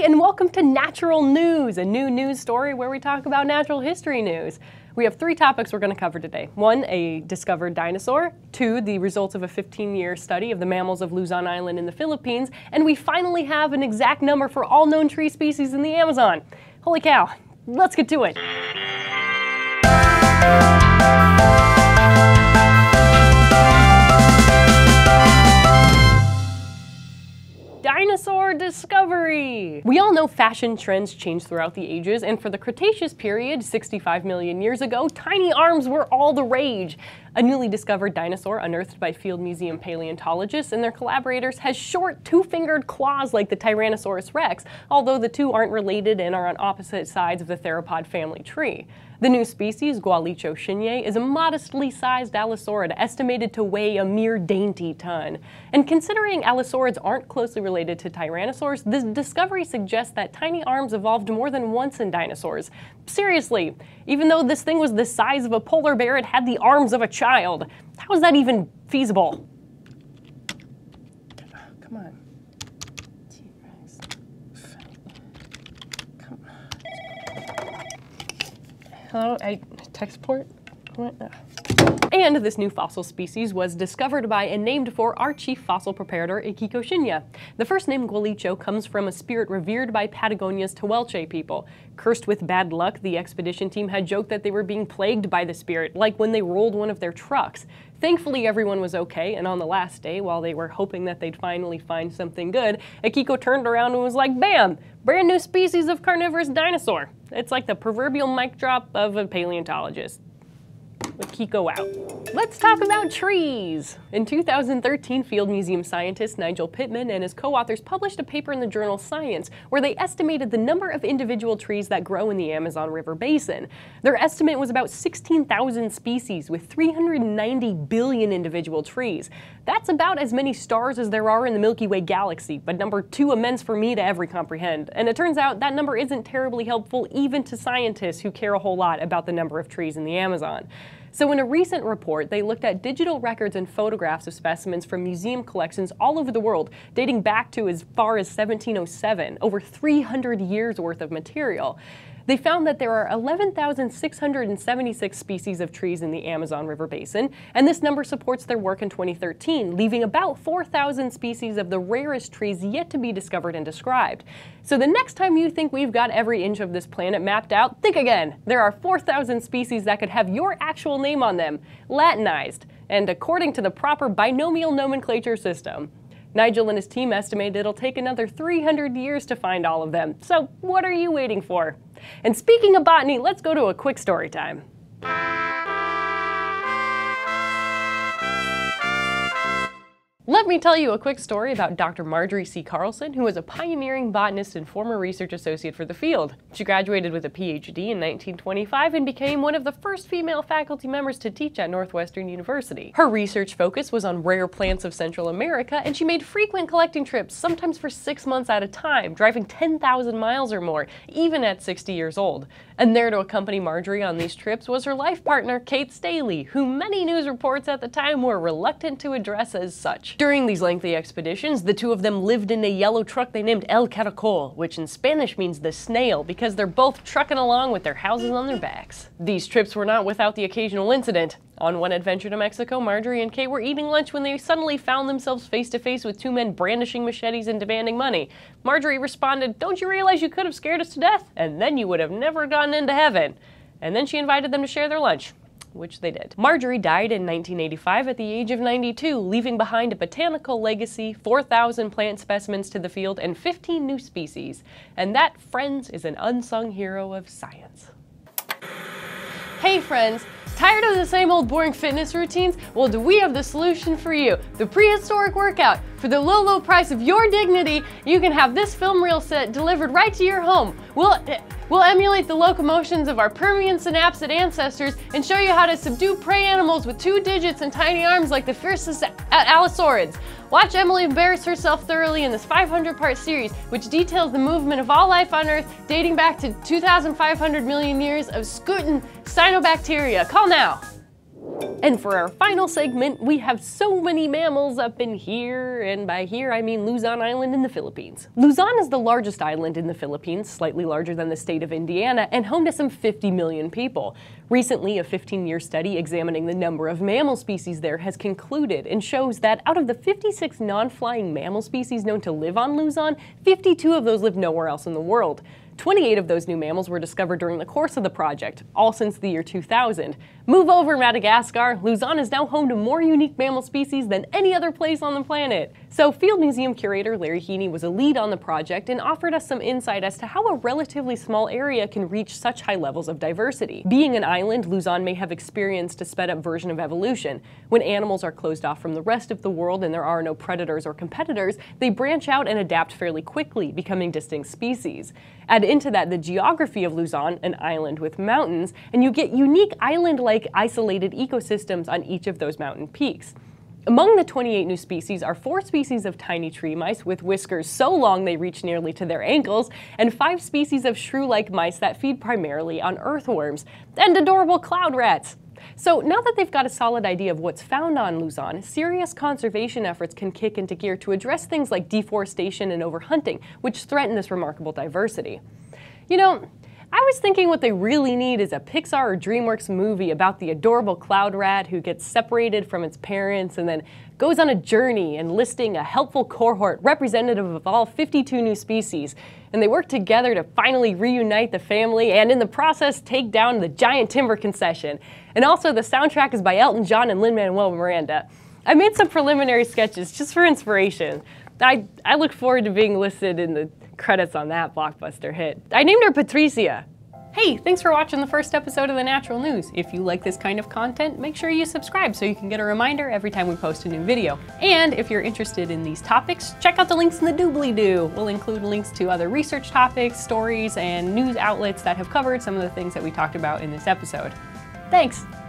everybody, and welcome to Natural News, a new news story where we talk about natural history news. We have 3 topics we're going to cover today. 1, a discovered dinosaur. 2, the results of a 15-year study of the mammals of Luzon Island in the Philippines. And we finally have an exact number for all known tree species in the Amazon. Holy cow, let's get to it. Dinosaur Discovery! We all know fashion trends change throughout the ages, and for the Cretaceous period, 65 million years ago, tiny arms were all the rage. A newly discovered dinosaur unearthed by Field Museum paleontologists and their collaborators has short, 2-fingered claws like the Tyrannosaurus rex, although the two aren't related and are on opposite sides of the theropod family tree. The new species, Shinya, is a modestly sized allosauride estimated to weigh a mere dainty ton. And considering allosaurids aren't closely related to tyrannosaurs, this discovery suggests that tiny arms evolved more than once in dinosaurs. Seriously, even though this thing was the size of a polar bear, it had the arms of a child. How is that even feasible? Come on. Hello, textport? And this new fossil species was discovered by and named for our chief fossil preparator, Akiko Shinya. The first name Gualicho comes from a spirit revered by Patagonia's Tehuelche people. Cursed with bad luck, the expedition team had joked that they were being plagued by the spirit, like when they rolled one of their trucks. Thankfully, everyone was okay, and on the last day, while they were hoping that they'd finally find something good, Akiko turned around and was like, bam! Brand new species of carnivorous dinosaur. It's like the proverbial mic drop of a paleontologist. Akiko out. Let's talk about trees! In 2013, Field Museum scientist Nigel Pitman and his co-authors published a paper in the journal Science where they estimated the number of individual trees that grow in the Amazon River basin. Their estimate was about 16,000 species with 390 billion individual trees. That's about as many stars as there are in the Milky Way galaxy, but number 2 immense for me to ever comprehend. And it turns out that number isn't terribly helpful even to scientists who care a whole lot about the number of trees in the Amazon. So in a recent report, they looked at digital records and photographs of specimens from museum collections all over the world, dating back to as far as 1707, over 300 years worth of material. They found that there are 11,676 species of trees in the Amazon River basin, and this number supports their work in 2013, leaving about 4,000 species of the rarest trees yet to be discovered and described. So the next time you think we've got every inch of this planet mapped out, think again. There are 4,000 species that could have your actual name on them, Latinized, and according to the proper binomial nomenclature system. Nigel and his team estimate it'll take another 300 years to find all of them, so what are you waiting for? And speaking of botany, let's go to a quick story time. Let me tell you a quick story about Dr. Marjorie C. Carlson, who was a pioneering botanist and former research associate for the field. She graduated with a PhD in 1925 and became one of the first female faculty members to teach at Northwestern University. Her research focus was on rare plants of Central America, and she made frequent collecting trips, sometimes for 6 months at a time, driving 10,000 miles or more, even at 60 years old. And there to accompany Marjorie on these trips was her life partner, Kate Staley, who many news reports at the time were reluctant to address as such. During these lengthy expeditions, the two of them lived in a yellow truck they named El Caracol, which in Spanish means the snail, because they're both trucking along with their houses on their backs. These trips were not without the occasional incident. On one adventure to Mexico, Marjorie and Kate were eating lunch when they suddenly found themselves face to face with 2 men brandishing machetes and demanding money. Marjorie responded, "Don't you realize you could have scared us to death? And then you would have never gotten into heaven." And then she invited them to share their lunch, which they did. Marjorie died in 1985 at the age of 92, leaving behind a botanical legacy, 4,000 plant specimens to the field, and 15 new species. And that, friends, is an unsung hero of science. Hey friends! Tired of the same old boring fitness routines? Well, do we have the solution for you? The prehistoric workout. For the low, low price of your dignity, you can have this film reel set delivered right to your home. We'll emulate the locomotions of our Permian synapsid ancestors and show you how to subdue prey animals with 2 digits and tiny arms like the fiercest allosaurids. Watch Emily embarrass herself thoroughly in this 500-part series, which details the movement of all life on Earth dating back to 2,500 million years of scootin' cyanobacteria. Call now! And for our final segment, we have so many mammals up in here, and by here I mean Luzon Island in the Philippines. Luzon is the largest island in the Philippines, slightly larger than the state of Indiana, and home to some 50 million people. Recently, a 15-year study examining the number of mammal species there has concluded and shows that out of the 56 non-flying mammal species known to live on Luzon, 52 of those live nowhere else in the world. 28 of those new mammals were discovered during the course of the project, all since the year 2000. Move over, Madagascar! Luzon is now home to more unique mammal species than any other place on the planet. So Field Museum curator Larry Heaney was a lead on the project and offered us some insight as to how a relatively small area can reach such high levels of diversity. Being an island, Luzon may have experienced a sped-up version of evolution. When animals are closed off from the rest of the world and there are no predators or competitors, they branch out and adapt fairly quickly, becoming distinct species. Add into that the geography of Luzon, an island with mountains, and you get unique island-like isolated ecosystems on each of those mountain peaks. Among the 28 new species are 4 species of tiny tree mice with whiskers so long they reach nearly to their ankles, and 5 species of shrew-like mice that feed primarily on earthworms, and adorable cloud rats. So now that they've got a solid idea of what's found on Luzon, serious conservation efforts can kick into gear to address things like deforestation and overhunting, which threaten this remarkable diversity. You know, I was thinking what they really need is a Pixar or DreamWorks movie about the adorable cloud rat who gets separated from its parents and then goes on a journey enlisting a helpful cohort representative of all 52 new species. And they work together to finally reunite the family and in the process take down the giant timber concession. And also the soundtrack is by Elton John and Lin-Manuel Miranda. I made some preliminary sketches just for inspiration. I look forward to being listed in the credits on that blockbuster hit. I named her Patricia. Hey, thanks for watching the first episode of The Natural News. If you like this kind of content, make sure you subscribe so you can get a reminder every time we post a new video. And if you're interested in these topics, check out the links in the doobly-doo. We'll include links to other research topics, stories, and news outlets that have covered some of the things that we talked about in this episode. Thanks!